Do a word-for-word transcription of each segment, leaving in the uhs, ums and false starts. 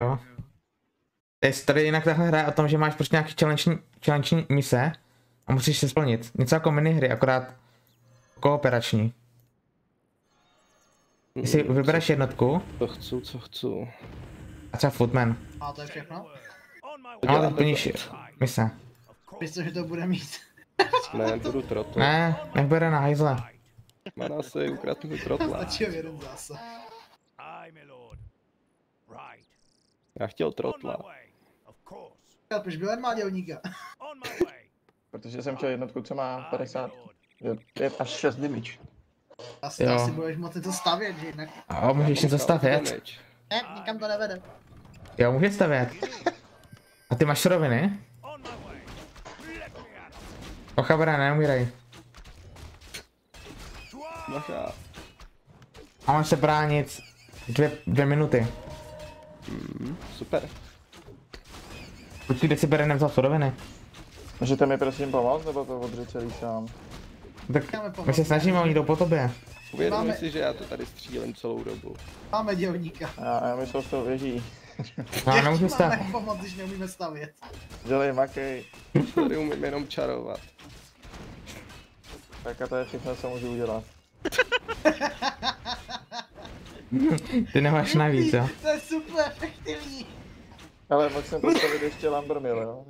Jo. Tady jinak tahle hra je o tom, že máš prostě nějaký challenge, challenge mise a musíš se splnit. Něco jako minihry, akorát kooperační. Když si vybereš jednotku. Co chci, co chci. A třeba Footman. A to je všechno? No, teď plníš mise. Myslím, že to bude mít. Ne, budu trotl. Ne, nech bere na hajzle. Má se ukradl mi trotla. Stačil jeden zásah. Já chtěl trotla. Proč byl jen má dělníka? Protože jsem chtěl jednotku, co má padesát pět až šest damage. Asi, asi budeš moci to stavět, že jinak. Jo, můžeš něco stavět. Ne, nikam to nevede. Jo, můžeš stavět. A ty máš suroviny? Ocha, bra, neumírej. Macha. A máš se bránit dvě, dvě minuty. Mm, super. Počkej, kde si bere nevzal suroviny? Můžete mi prosím pomoct, nebo to odřít celý sám? Tak my se snažíme, oni jdou po tobě. Uvědomuji Máme... si, že já to tady střílím celou dobu. Máme dělníka. Já, já myslel, že to věží. No, já nemůžu stavět. Máme pomoct, když neumíme stavět. Dělej, makej. Tady umím jenom čarovat. Tak a to je všechno, co můžu udělat. Ty nemáš navíc, jo? To je super efektivní. Ale mohl jsem postavit ještě Lambermill, jo?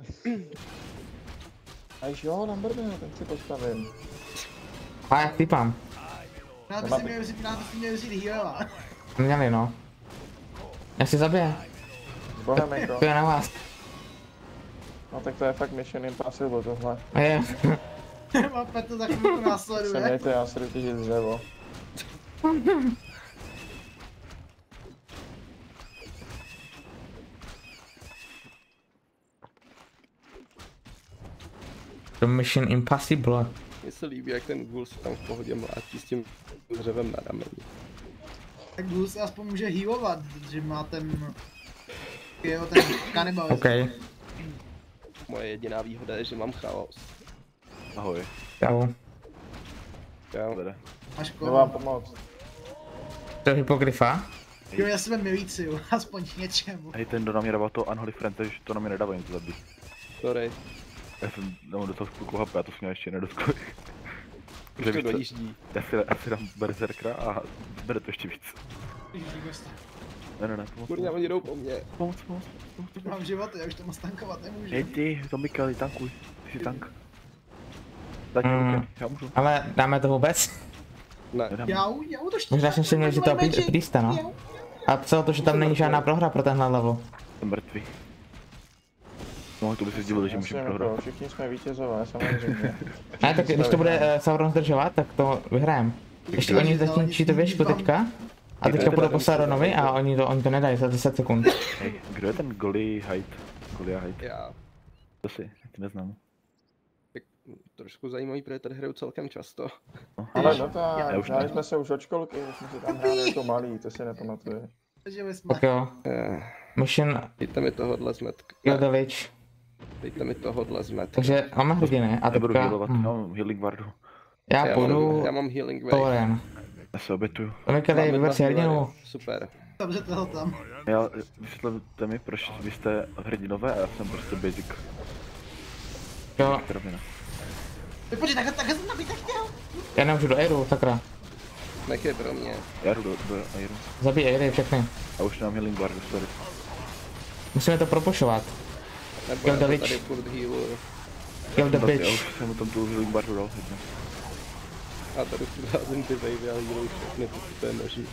Až jo, Lambermill, ten si postavím. A jak typám? Já bych si měl vzít, já bych si měl vzít healera. Měli, no. Já si zabije. Bohemenko. To je na vás. No tak to je fakt Mission Impossible tohle. A je. Mape to za chvilku Se následuje. mějte, já si jdu těžit dřevo. To Mission Impossible. Mně se líbí, jak ten ghoul se tam v pohodě mlátí s tím dřevem na rameni. Tak Ghoul se aspoň může healovat, že má ten... Jo, ten kanibalismus. OK. Moje jediná výhoda je, že mám chaos. Ahoj. Čau. Jo. Máš Jdu koho? vám pomoct. To je hypogryfa? Jo, já jsem milíciu, aspoň něčemu. Hej, ten, kdo na mě dával to Unholy Friend, takže to na mě nedává něco zabít. Sorry. Já jsem tam dostal spouku H P, já to jsem ještě nedotkl. Už to dojíždí. Já si, já si dám berserkra a bere to ještě víc. Ne, ne, ne, pomoc, Kurňa, oni jdou po mně. pomoc, pomoc, pomoc, Teď pomoc. mám životy, já už to moc tankovat nemůžu. Hej ty, to Mikali, tankuj, ty jsi tank. Dať mi Mm. ruky, já můžu. Ale dáme to vůbec? Ne. Nedám. Jau, jau, to ještě. Možná jsem si měl, že to je Priesta, no. A psalo to, že tam není žádná prohra pro tenhle level. Jsem mrtvý. No, to by si zdivil, že Jasně, můžeme jako, prohrát. všichni jsme vítězové, samozřejmě. Ne, tak když to bude uh, Sauron zdržovat, tak to vyhrajem. Ještě oni začínají tu věžku teďka. A teďka půjdou po Sauronovi a oni to, oni to nedají za deset sekund. Hej, kdo je ten Goli Hyde? Golia Hyde? Já. To si, já ti neznám. Tak, trošku zajímavý, protože tady hraju celkem často. No. Ale no to, Já už hráli ne. jsme se už od školky, už jsme si tam hráli jako malý, to si nepamatuje. Takže my jsme. Tak jo. Eh, Mission Dejte mi tohodle zmetka. Kill the Witch. Dejte mi tohodle zmetka. Takže máme hrdiny a Nebudu teďka... healovat, hm. já mám healing wardu. Já já, půjdu... mám, já mám healing wave. Thorin. Já se obětuju. Tomika, dej, Máme vyber dva si hrdinu. healery. Super. Dobře, toho tam. Já, vysvětlete mi, proč vy jste hrdinové a já jsem prostě basic. Jo, Rovina. Vypočít, takhle, takhle jsem nabít chtěl. já nemůžu do Airu, sakra. Mech je pro mě. Já jdu do, do Airu. Zabij Airy všechny. A už nemám healing wardu, sorry. Musíme to propošovat. Nebo Kill já the to witch. tady furt healuju. Kill the Tak já bitch. už jsem mu tam tu healing wardu dal jedno. A tady furt házím ty wavy a healuju všechny, to je možný.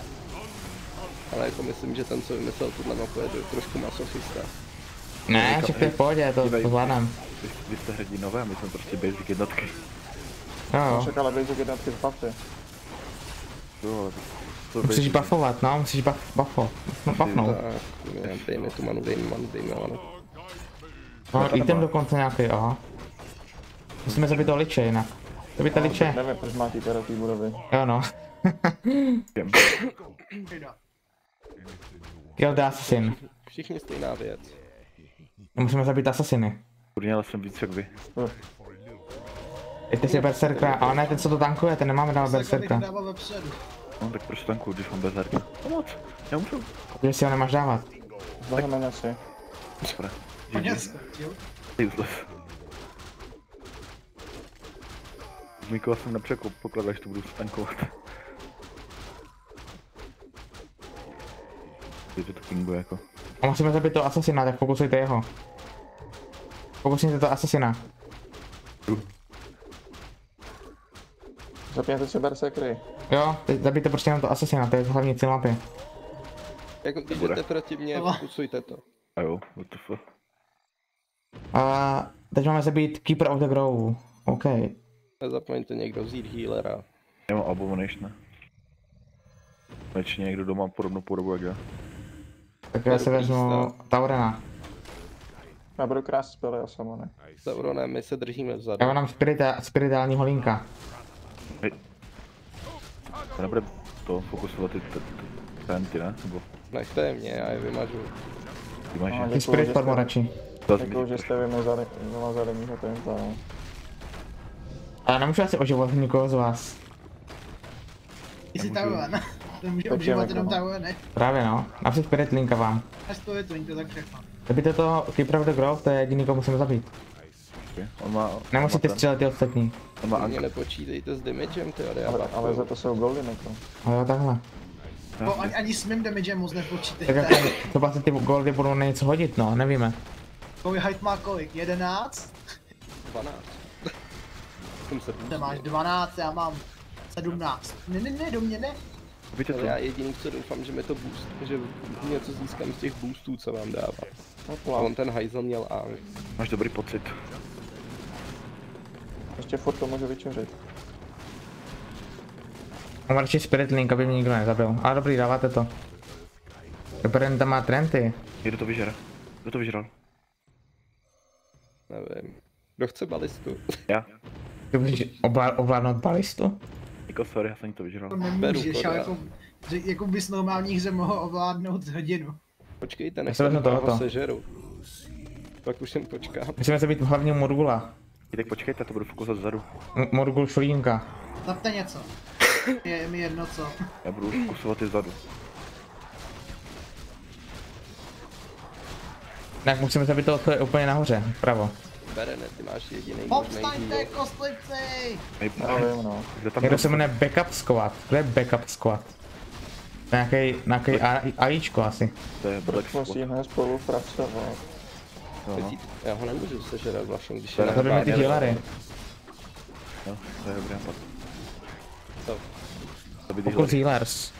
Ale jako myslím, že ten, co vymyslel tuhle mapu, je to trošku masochista. Ne, všechno je v pohodě, to, to zvládám. Vy, vy jste hrdinové a my jsme prostě basic jednotky. Jo, jo. Však ale basic jednotky z buffy. Jo, ale to Musíš basic- buffovat, no, musíš buff, buffo. No, buffnout. Tak, ne, dej mi tu manu, dej mi manu, dej mi manu. No, item dokonce nějaký, aha. Musíme zabít toho liče jinak. Zabijte liče. Nevím, proč má týka do té budovy. Jo no. Kill the assassin. Všichni stejná věc. Musíme zabít asasiny. Kurně, ale jsem víc jak vy. Dejte si berserkra, ale ne ten, co to tankuje, ten nemáme dávat berserkra. bych dával vepředu. No tak proč tankuju, když mám berserka? Pomoc, já můžu. Protože si ho nemáš dávat. Zbaheme asi. Super. Hodně G G. se, jo. Useless. Mikola jsem nepředpokládal, že to budu stankovat. Že to pinguje jako. A musíme zabít toho asasina, tak fokusujte jeho. Fokusujte toho asasina. Zapněte si berserkery. Jo, teď zabijte prostě jenom toho asasina, to je hlavní cíl mapy. Jako když Bude. jdete proti mně, Tohle. fokusujte to. A jo, what the fuck. A teď máme zabít Keeper of the Grove. OK. Nezapomeňte někdo vzít healera. Já mám Abomination. Konečně někdo doma podobnou podobu jak já. Tak já si vezmu Taurena. Já budu krást spely a samo ne. Sauronem, my se držíme vzadu. Já mám spirita, spiritálního linka. Hej. To nebude to fokusovat ty tenty, ne? Nebo Nechte je mě, já je vymažu. ty máš No, je? Ty spirit formu radši. To Děkuju, že jste vymazali, vymazali mýho tenta. Ale nemůžu asi oživovat nikoho z vás. Ty jsi Nemůžu. Tauren. To může Tak obžívat je jenom jako- Tauren, ne? Právě no. Napřed spirit linka vám. Až to je to, to tak všechno. Zabijte to Keeper of the Grove, to je jediný, koho musíme zabít. On má... Nemusíte on má střílet ty ostatní. ten- On má Mě ank. nepočítejte s damagem, ty já Ale, ale za to jsou goldy neko. Ale jo, takhle. Po, ani, ani s mým damagem moc Tak nepočítejte. jako, třeba se ty goldy budou na něco hodit, no, nevíme. Tvůj height má kolik? jedenáct? dvanáct. Jsem se Ty máš dvanáct, já mám sedmnáct. Ne, ne, ne, do mě ne. Víte Ale co? já jediný, co doufám, že mi to boost, že něco získám z těch boostů, co vám dává. A Hopla. on ten hajzl měl A. Máš dobrý pocit. Ještě furt to můžu vyčeřit. Mám radši spirit link, aby mě nikdo nezabil. Ale dobrý, dáváte to. Dobrý, tam má trenty. Kdo to vyžere? Kdo to vyžral? Nevím. Kdo chce balistu? Já? Ty můžeš ovlá- ovládnout balistu? Jako sorry, já jsem to vyžral. To Beru, nemůžeš, ale koda. jako, že, jako bys normální hře mohl ovládnout hodinu. Počkejte, Já než se vezmu toho tohoto. sežeru. Pak už jen počkám. Musíme zabít hlavního Morgula. I tak počkejte, to budu fokusovat zadu. M- Morgul šulínka. Zapte něco. Je mi jedno co. Já budu fokusovat i zadu. Tak musíme zabít toho, co je úplně nahoře, vpravo. Berene, ty máš jediný možný Povstaňte, heal. kostlivci! Hej, Já vím, no. kde tam Někdo se jmenuje Backup Squad. Kde je Backup Squad? Nějaký, nějaký AIčko asi. To je Black Spot. Musíme spolupracovat. No, no. Já ho nemůžu sežrat vlastně, když To je je- na Zabijeme ty hrbáně. healery. No, to je dobrý nápad. Co? Zabít ty Pokud healery. healers.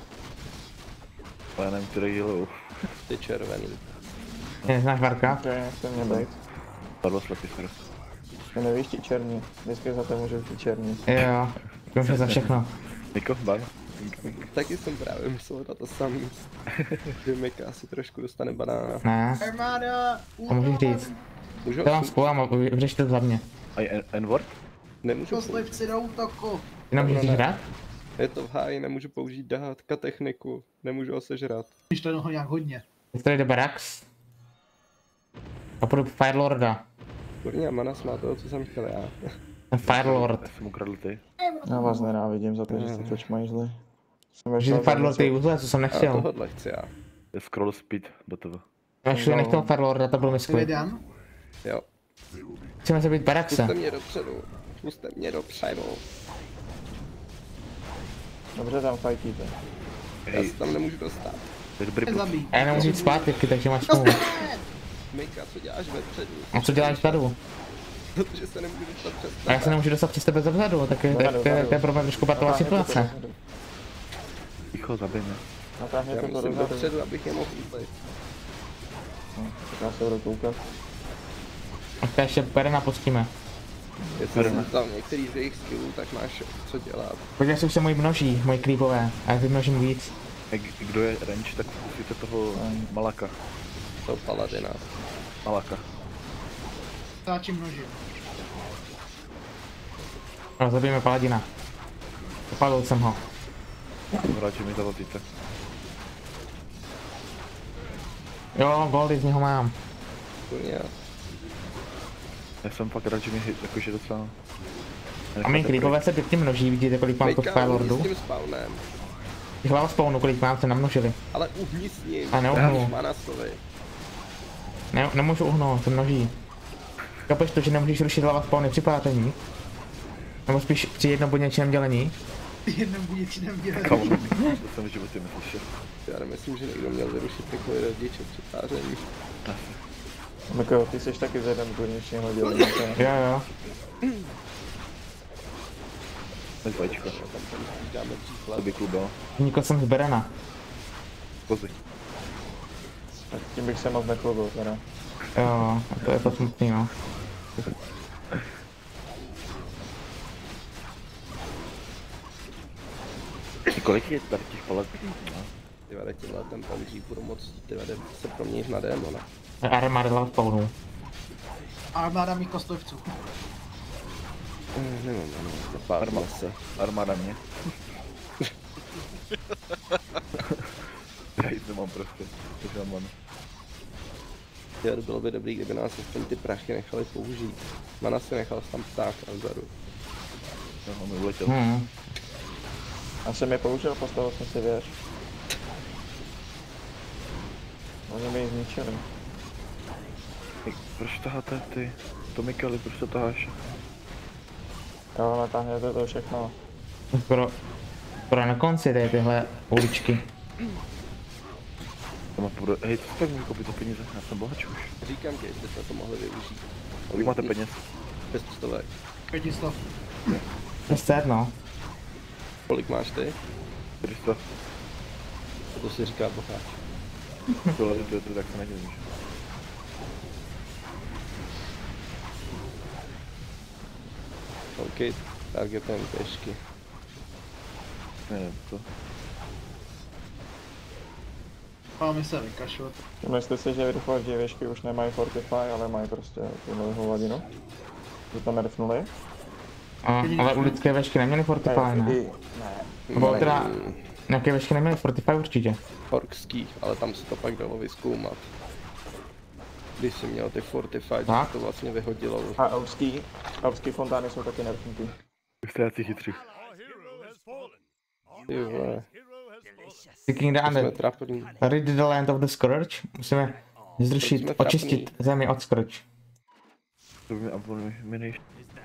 Ale nevím, který healujou. Ty červený. Neznáš Varka? Že nechce mě být. Padlo slepý srdce. Ty nevíš ti černí. Vždycky za to můžu ti černí. Jo, děkuji za všechno. Niko, ban. Taky jsem právě myslel na to samý. Že Mika asi trošku dostane banána. Ne, Armáda! to můžeš říct. Můžu Já vám ho spolu a vyřešte to za mě. A je N-word? Nemůžu použít. Kostlivci do útoku! Ty nemůžeš Ne. hrát? Je to v háji, nemůžu použít dátka techniku. Nemůžu ho sežrat. Když to toho nějak hodně. Teď tady jde Barax. A půjdu Firelorda. Kurňa, Manas má toho, co jsem chtěl já. Ten Firelord. Já jsem ukradl ty. Já vás nenávidím za to, že jste to čmajzli. Jsem Že vešel za Firelord je něco- uzle, co jsem A nechtěl. tohohle chci já. Je scroll speed do toho. Já ještě nechtěl Firelorda, to byl misklid. Vydám. Jo. Chceme se být Baraxe. Puste mě dopředu. Puste mě dopředu. Dobře tam fajtíte. Já Hej, se tam nemůžu dostat. to je dobrý buff. Zabij. A já nemůžu jít zpátky, takže máš smůlu. Mika, co děláš vepředu? A co děláš tady? Protože se nemůžu dostat přes A já se nemůžu dostat přes tebe zezadu, tak je- to je- to je to je problém trošku patová situace. Ticho, zabij mě. Já Natáhněte to musím dozadu. dopředu, abych je mohl chytlit. Tak já se budu koukat. A to ještě Perena pustíme. Jestli jsi vzal některý z jejich skillů, tak máš co dělat. Podívej se, už se můj množí, můj creepové. A já vymnožím víc. Hej, k- kdo je range, tak zkusíte toho Malaka. To paladina. Malaka. Stáčí množí. No, zabijeme Paladina. Dopadl jsem ho. Hráči mi zavazíte. Jo, goldy z něho mám. Kurňa. Já jsem fakt rád, že mi hit, jakože docela... A mý creepové se pěkně množí, vidíte kolik mám tu Mika, s Firelordu? tím spawnem. Těch hlava spawnu, kolik mám, se namnožili. Ale uhni s ním. A neuhnu. Manasovi. Ne, nemůžu uhnout, se množí. Kapeš to, že nemůžeš rušit hlava spawny při páření? Nebo spíš při jednobodněčném dělení? Jednou budícím dělat. Kamu, to jsem v životě neslyšel. Já nemyslím, že někdo měl vyrušit takový rodiče při páření. Miko, ty jsi taky z jeden konečného dělení. Jo jo. Než vajíčko. Tam tam spíš dáme příklad. To by klubal. Nikol jsem z Berena. Kozy. Tak tím bych se moc neklubil teda. Jo, a to je to smutný no. Kolik je tady těch palet? No. Ty vade, tímhle ten pomží budu moc ty vade, se proměnit na démona. Armáda hlava spawnu. Armáda mých kostlivců. Mm, Nevím, ano, zapárma se. Armáda mě. Já jít nemám prostě. To mám manu. Těr, bylo by dobrý, kdyby nás aspoň ty prachy nechali použít. Mana si nechal tam ptáka vzadu. No, mi uletěl. Hmm. Já jsem je použil, postavil jsem si věž. Oni mi ji zničili. Ej, proč taháte ty? To Mikali, proč to taháš? Jo, natáhněte to všechno. Skoro, skoro na konci tady tyhle uličky. To má půjde. Hej, co tak mi koupit za peníze? Já jsem bohač už. Říkám ti, že bychom to mohli využít. Kolik máte peněz? Bez stovek. Pětistov. Deset no. Kolik máš ty? čtyři sta. To si říká bocháč. Tohle to, to tak se nedivím. OK, targetem pěšky. Ne, to. Máme se vykašlat. Myslíte si, že rychlé věžky už nemají Fortify, ale mají prostě tu novou hovadinu? Že to nerfnuli? A, ale ulické vešky neměly Fortify, ne? I- Ne. Nebo teda, nějaké vešky neměly Fortify určitě. Orkský, ale tam se to pak dalo vyzkoumat. Když jsi měl ty Fortify, Tak. to vlastně vyhodilo. A elfský, elfský fontány jsou taky nerfnutý. Vy jste jací chytří. Ty vole, Seeking the to jsme Undead. trapný. Rid the land of the Scourge. Musíme zrušit, Jsme očistit trapní. zemi od Scourge. To by mi uploadil mi nejš.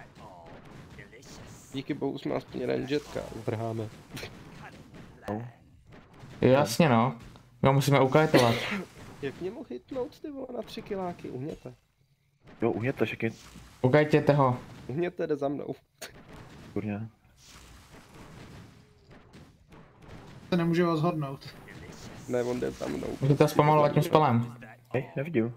Díky bohu jsme aspoň rangetka, vrháme. No. Jasně no. My ho musíme ukajtovat. Jak mě mohl hitnout ty vole na tři kiláky, uhněte. Jo, uhněte všechny. Ukajtěte ho. Uhněte, jde za mnou. Kurně. To nemůže rozhodnout. Ne, on jde za mnou. Můžete to zpomalovat tím spelem. Hej, nevidím.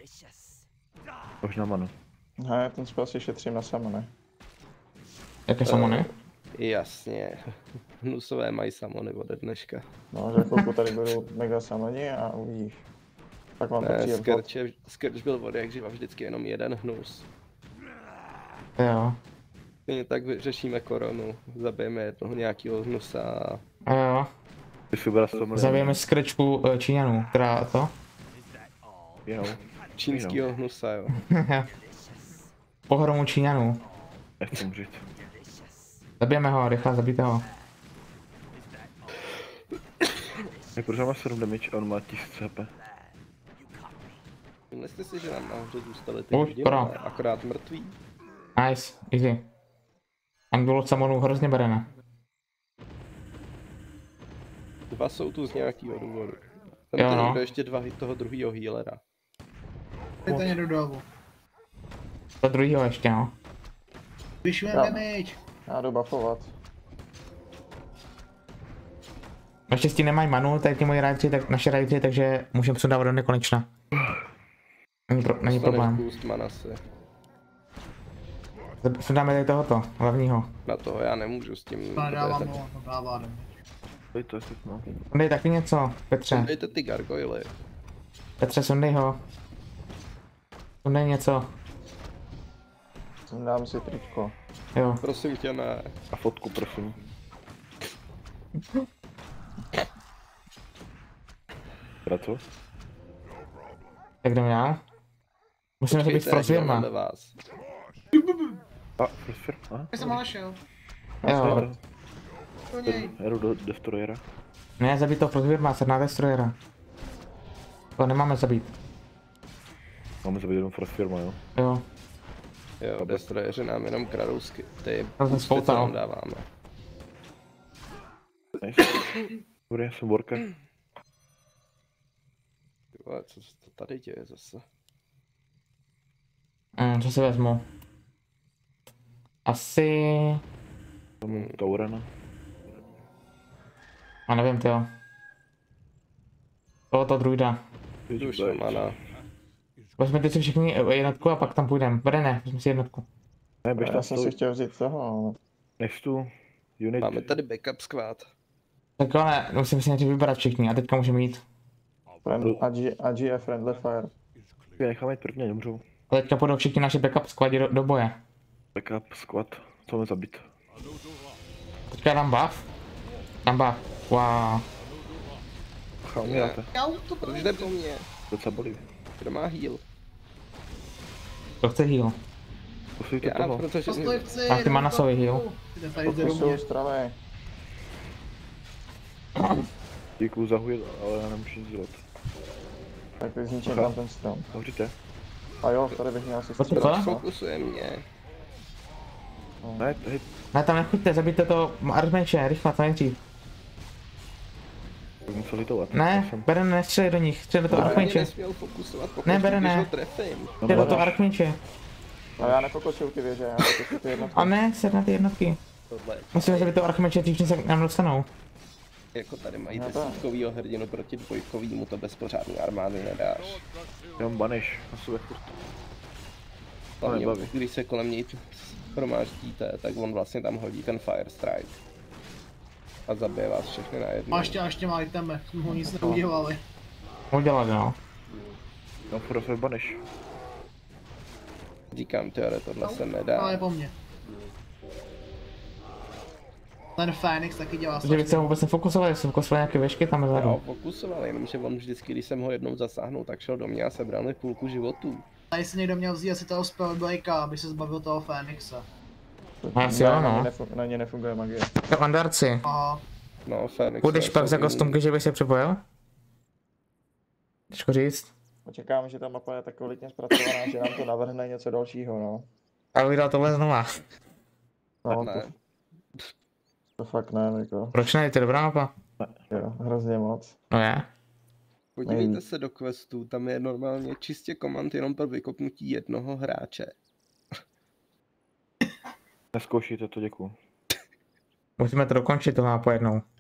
Už na manu. Ne, ten spell si šetřím na samony. Jaké samony? Jasně. Hnusové mají samony ode dneška. No, že chvilku tady budou mega samoni a uvidíš. Tak vám to Ne, přijde pod. Skrče, Skrč byl vody, jak živa vždycky jenom jeden hnus. Jo. Stejně tak vyřešíme koronu, zabijeme jednoho nějakého hnusa a A jo. Ty si ubral sto milionů. Zabijeme skrčku uh, Číňanů, která to. Jo. čínskýho hnusa, jo. Pohromu Číňanů. Nechci umřít. Zabijeme ho, rychle zabijte ho. Jak proč má sedm damage a on má tisíc H P? Myslíte si, že nám nahoře zůstaly ty Už, lidi, pro. ale akorát mrtví? Nice, easy. Tam bylo samonů hrozně berene. Dva jsou tu z nějakého důvodu. Tam Jo, to no. někdo ještě dva toho druhého healera. Teď to někdo dolů. To druhýho ještě no. Vyšujeme Jo. damage. Já jdu buffovat. Naštěstí nemají manu, tady ty moji rajtři, tak naše rajtři, takže můžeme sundávat do nekonečna. Není, pro, není problém. Boost manasy. Sundáme tady tohoto, hlavního. Na toho já nemůžu s tím. To nedávám mu, to dává damage. Pojď to jestli no. Sundej taky něco, Petře. Dejte ty gargoily. Petře, sundej ho. Sundej něco. Dám si tričko. Jo. Prosím tě, ne. A fotku prosím. Teda co? Tak jdeme dál. Musíme to být Počkejte, frozvěrma. máme vás. A, Frostfire? A? Já jsem ho našel. Jo. Do něj. Jdu do Destroyera. Ne, zabít to Frostwyrma, na Destroyera. To nemáme zabít. Máme zabít jenom Frost firma, jo? Jo. Jo, destroyeři nám jenom kradou sky, ty To jsem boosty, co spoutal. nám dáváme. Nice. Dobrý, jsem Borka. Ty vole, co se to tady děje zase? Mm, co si vezmu? Asi... Tam Taurena. A nevím, tyjo. Tohoto druida. Už to má na... Vezme ty si všichni jednotku a pak tam půjdem. Bere ne, vezme si jednotku. Ne, běž Já tam jsem stoj. si chtěl vzít toho, ale... Next tu unit. Máme tady backup squad. Tak ale musíme si nejdřív vybrat všichni a teďka můžeme jít. Friend, A G, A G je friendly fire. Je necháme jít prvně, nemůžou. A teďka půjdou všichni naši backup squadi do, do boje. Backup, squad, co máme zabít? Teďka dám buff. Dám buff. Wow. Chá, umíráte. Jau, to Proč jde po mně? Docela bolí. Kdo má heal? To chce heal. Posujte Já, toho. protože... Postoj chci, A ty manasový heal. Jde tady jde do Pokusu mě. stravej. Díku za huil, ale já nemůžu nic dělat. Tak teď zničím Aha. tam ten strom. Hoříte? A jo, tady bych měl asi Pojď, strom. co? Fokusuje mě. Ne, hej, Ne, tam nechoďte, zabijte to Archmage'e, rychle, to nejdřív. bych musel hitovat. Ne, Bere nestřelej do nich, střelej do toho Já mě Archmage'e. nesměl fokusovat, pokud Ne, bere když ne. ho trefím. Střelej do toho Archmage'e. A já nepokočil ty věže, já pokočil ty jednotky. A ne, sed na ty jednotky. Tohle, Musíme zabít toho Archmage'e, dřív než se nám dostanou. jako tady mají No tak. desítkovýho hrdinu proti dvojkovýmu, to bez pořádný armády nedáš. Já mám banish na sobě furt. Hlavně, nebaví. když se kolem něj hromáždíte, tak on vlastně tam hodí ten fire strike. A zabije vás všechny na jednu. A ještě, a ještě má iteme, jsme ho nic neudělali. Udělat, no. Mám furt na sobě banish. Říkám, ty, ale tohle se Ale nedá. je po mně. Ten Fénix taky dělá Že bych se strašně. vůbec nefokusoval, jsem fokusoval nějaké vešky tam Já ho vzadu. fokusoval, jenomže on vždycky, když jsem ho jednou zasáhnul, tak šel do mě a sebral mi půlku životů. Tady si někdo měl vzít asi toho Spellbreaka, aby se zbavil toho Fénixa. Asi Ne, jo, na no. ně nefu- Na ně nefunguje magie. Tak Andarci, Aha. No, Fénix. půjdeš pak za kostumky, že by se připojil? Těžko říct. Očekávám, že ta mapa je tak kvalitně zpracovaná, že nám to navrhne něco dalšího, no. Ale udělal tohle znova. No, to, Ne, to fakt ne, jako. Proč ne, to je dobrá mapa. Jo, hrozně moc. No je. podívejte se do questů, tam je normálně čistě komand jenom pro vykopnutí jednoho hráče. Neskoušíte to, děkuju. Musíme to dokončit, to má po jednou.